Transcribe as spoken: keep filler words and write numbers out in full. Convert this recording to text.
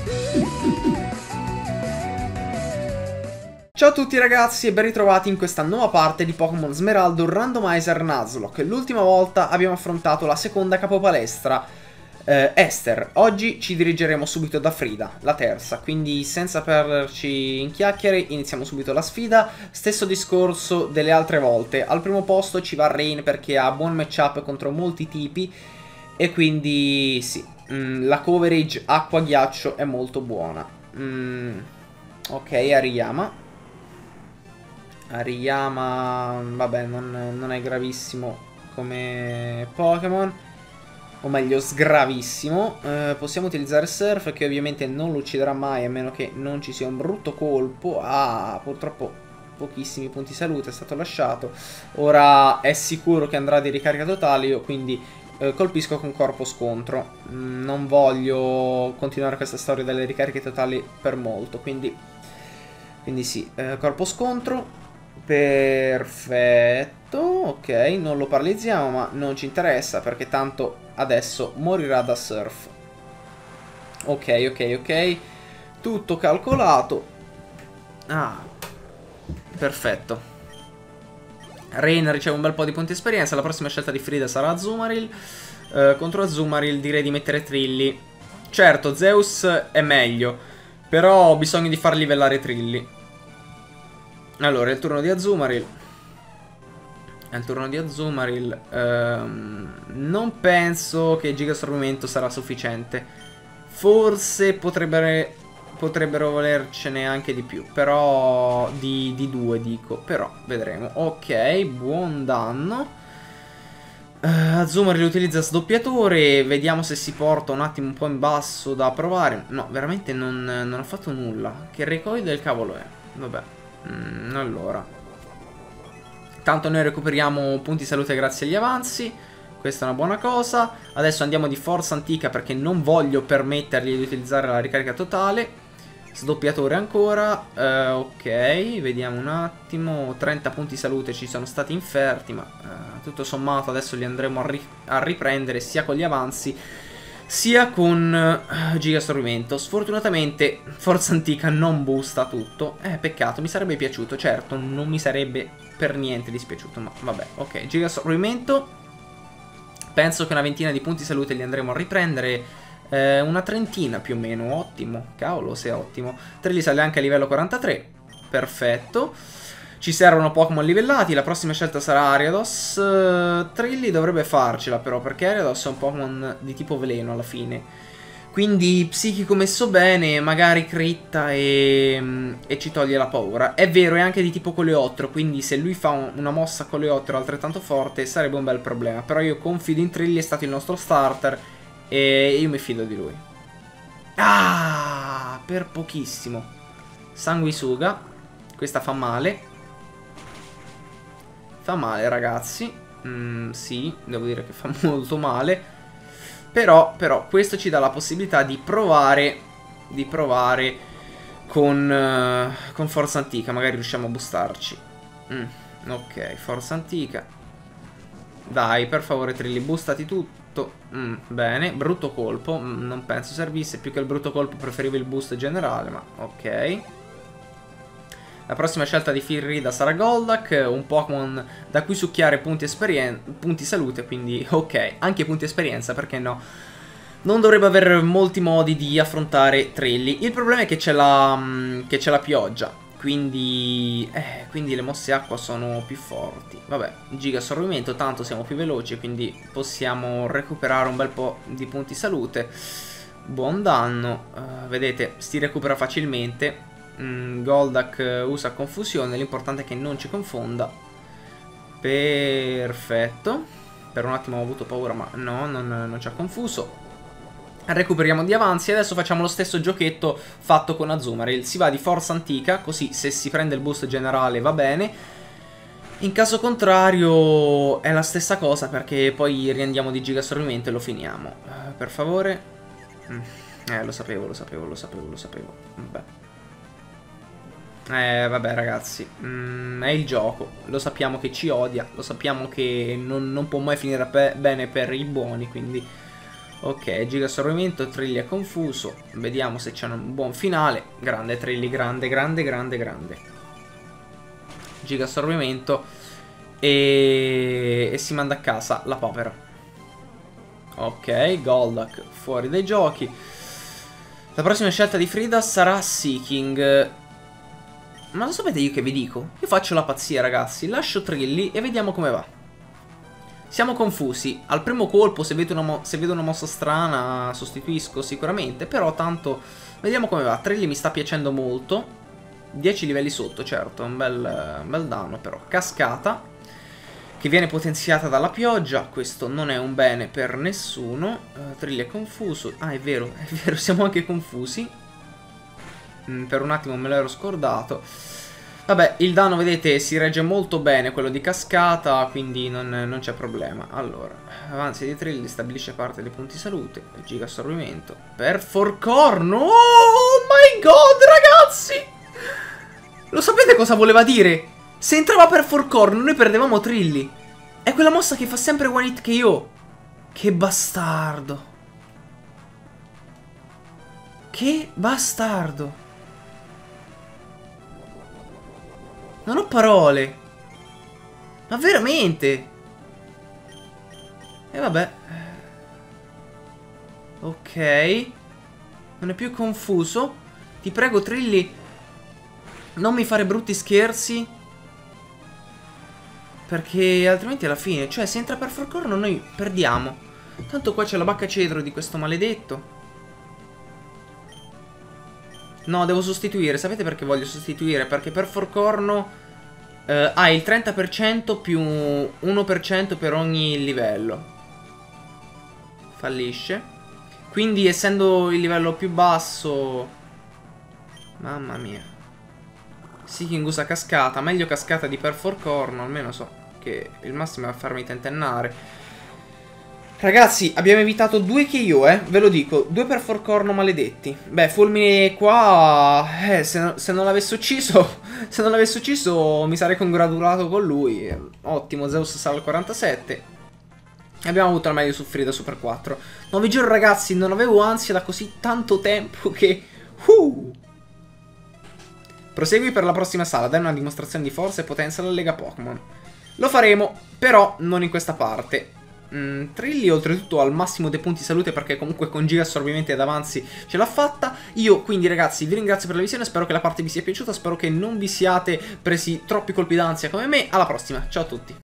Ciao a tutti ragazzi e ben ritrovati in questa nuova parte di Pokémon Smeraldo Randomizer Nuzlocke. L'ultima volta abbiamo affrontato la seconda capopalestra, eh, Esther. Oggi ci dirigeremo subito da Frida, la terza, quindi senza perderci in chiacchiere iniziamo subito la sfida. Stesso discorso delle altre volte, al primo posto ci va Rain perché ha buon matchup contro molti tipi e quindi sì, mh, la coverage acqua-ghiaccio è molto buona. Mm, ok, Ariyama. Ariyama, vabbè, non, non è gravissimo come Pokémon, o meglio sgravissimo. eh, Possiamo utilizzare Surf, che ovviamente non lo ucciderà mai a meno che non ci sia un brutto colpo. Ah, purtroppo pochissimi punti salute è stato lasciato. Ora è sicuro che andrà di ricarica totale, io quindi eh, colpisco con corpo scontro. mm, Non voglio continuare questa storia delle ricariche totali per molto, quindi, quindi sì, eh, corpo scontro. Perfetto, ok, non lo paralizziamo ma non ci interessa perché tanto adesso morirà da Surf. Ok, ok, ok, tutto calcolato. Ah, perfetto. Rain riceve un bel po' di punti esperienza, la prossima scelta di Frida sarà Azumarill. eh, Contro Azumarill direi di mettere Trilli. Certo, Zeus è meglio, però ho bisogno di far livellare Trilli. Allora, è il turno di Azumarill. È il turno di Azumarill. Um, non penso che Giga Assorbimento sarà sufficiente. Forse potrebbero, potrebbero volercene anche di più. Però di, di due dico. Però vedremo. Ok, buon danno. Uh, Azumarill utilizza sdoppiatore. Vediamo se si porta un attimo un po' in basso da provare. No, veramente non, non ha fatto nulla. Che recoil del cavolo è? Vabbè. Mm, allora, tanto noi recuperiamo punti salute grazie agli avanzi. Questa è una buona cosa. Adesso andiamo di forza antica perché non voglio permettergli di utilizzare la ricarica totale. Sdoppiatore ancora. eh, Ok, vediamo un attimo. Trenta punti salute ci sono stati inferti, ma eh, tutto sommato adesso li andremo a, ri a riprendere sia con gli avanzi sia con uh, Giga Assorbimento. Sfortunatamente Forza Antica non boosta tutto. Eh, peccato, mi sarebbe piaciuto. Certo, non mi sarebbe per niente dispiaciuto, ma vabbè, ok. Giga Assorbimento. Penso che una ventina di punti salute li andremo a riprendere. eh, Una trentina più o meno, ottimo. Cavolo, se è ottimo. Trilli sale anche a livello quarantatré. Perfetto. Ci servono Pokémon livellati, la prossima scelta sarà Ariados. uh, Trilli dovrebbe farcela però, perché Ariados è un Pokémon di tipo veleno alla fine. Quindi psichico messo bene, magari critta e, e ci toglie la paura. È vero, è anche di tipo coleottero, quindi se lui fa un, una mossa coleottero altrettanto forte sarebbe un bel problema. Però io confido in Trilli, è stato il nostro starter e io mi fido di lui. Ah, per pochissimo. Sanguisuga, questa fa male. Fa male ragazzi, mm, sì, devo dire che fa molto male. Però, però, questo ci dà la possibilità di provare, di provare con, uh, con Forza Antica. Magari riusciamo a boostarci. mm, Ok, Forza Antica. Dai, per favore Trilli, boostati tutto. mm, Bene, brutto colpo, mm, non penso servisse. Più che il brutto colpo preferivo il boost generale, ma ok. La prossima scelta di Frida sarà Golduck, un Pokémon da cui succhiare punti, punti salute, quindi ok, anche punti esperienza, perché no? Non dovrebbe avere molti modi di affrontare Trilli. Il problema è che c'è la, che c'è la pioggia, quindi, eh, quindi le mosse acqua sono più forti. Vabbè, Giga Assorbimento, tanto siamo più veloci, quindi possiamo recuperare un bel po' di punti salute. Buon danno, uh, vedete, si recupera facilmente. Golduck usa confusione, l'importante è che non ci confonda. Perfetto. Per un attimo ho avuto paura, ma no, non, non ci ha confuso. Recuperiamo di avanzi. Adesso facciamo lo stesso giochetto fatto con Azumarill. Si va di Forza Antica, così se si prende il boost generale va bene. In caso contrario è la stessa cosa, perché poi riandiamo di Giga Assorbimento e lo finiamo. uh, Per favore. mm. Eh, lo sapevo, lo sapevo, lo sapevo, lo sapevo. Vabbè. Eh, vabbè ragazzi, mm, è il gioco, lo sappiamo che ci odia, lo sappiamo che non, non può mai finire pe bene per i buoni, quindi Ok, giga assorbimento, Trilli è confuso. Vediamo se c'è un buon finale. Grande Trilli, grande, grande, grande, grande. Giga assorbimento. E... e si manda a casa la papera. Ok, Golduck fuori dai giochi. La prossima scelta di Frida sarà Seeking. Ma lo sapete io che vi dico? Io faccio la pazzia, ragazzi. Lascio Trilli e vediamo come va. Siamo confusi. Al primo colpo, se vedo, una se vedo una mossa strana, sostituisco sicuramente. Però tanto vediamo come va. Trilli mi sta piacendo molto. dieci livelli sotto, certo. Un bel, un bel danno, però. Cascata, che viene potenziata dalla pioggia. Questo non è un bene per nessuno. uh, Trilli è confuso. Ah, è vero, è vero, siamo anche confusi. mm, Per un attimo me l'ero scordato. Vabbè, il danno, vedete, si regge molto bene, quello di cascata, quindi non, non c'è problema. Allora, avanzi di Trilli, stabilisce parte dei punti salute. Giga assorbimento. Perforcorno! Oh my god, ragazzi! Lo sapete cosa voleva dire? Se entrava Perforcorno, noi perdevamo Trilli. È quella mossa che fa sempre one hit K O. Che bastardo. Che bastardo. Non ho parole. Ma veramente? E vabbè. Ok. Non è più confuso. Ti prego, Trilli, non mi fare brutti scherzi. Perché altrimenti alla fine, cioè, se entra Perforcorno noi perdiamo. Tanto qua c'è la bacca cedro di questo maledetto. No, devo sostituire. Sapete perché voglio sostituire? Perché Perforcorno eh, ha il trenta per cento più uno per cento per ogni livello. Fallisce. Quindi, essendo il livello più basso... Mamma mia. Seeking usa cascata. Meglio cascata di Perforcorno. Almeno so che il massimo è a farmi tentennare. Ragazzi, abbiamo evitato due K O, eh, ve lo dico, due Perforcorno maledetti. Beh, fulmine qua, eh, se, no, se non l'avesse ucciso, se non l'avesse ucciso mi sarei congratulato con lui. Ottimo, Zeus Sal quarantasette. Abbiamo avuto la meglio su Frida Super quattro. No, vi giuro ragazzi, non avevo ansia da così tanto tempo che... Uh! Prosegui per la prossima sala, dai una dimostrazione di forza e potenza alla Lega Pokémon. Lo faremo, però non in questa parte. Mm, Trilli oltretutto al massimo dei punti salute, perché comunque con giga assorbimenti ed avanzi ce l'ha fatta. Io quindi ragazzi vi ringrazio per la visione, spero che la parte vi sia piaciuta, spero che non vi siate presi troppi colpi d'ansia come me. Alla prossima, ciao a tutti.